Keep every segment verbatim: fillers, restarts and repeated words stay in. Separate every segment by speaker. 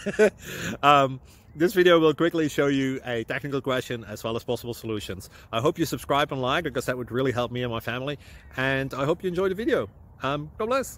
Speaker 1: um, this video will quickly show you a technical question as well as possible solutions. I hope you subscribe and like, because that would really help me and my family. And I hope you enjoy the video. Um, God bless.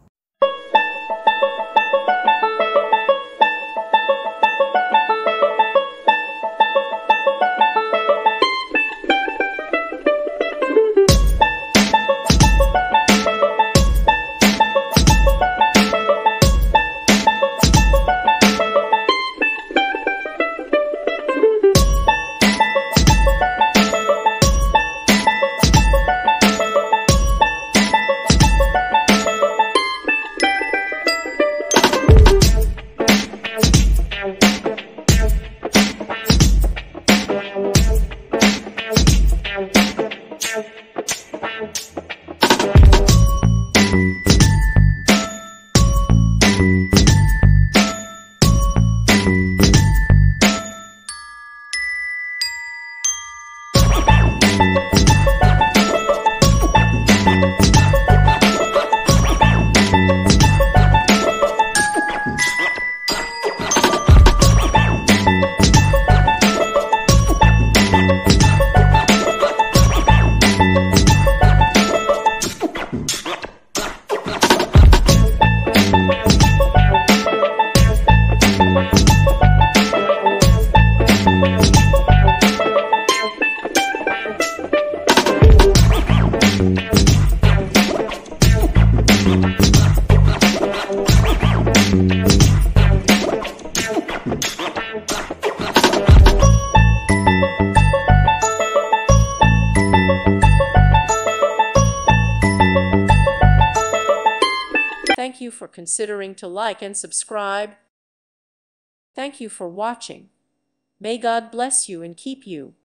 Speaker 2: Thank you for considering to like and subscribe. Thank you for watching. May God bless you and keep you.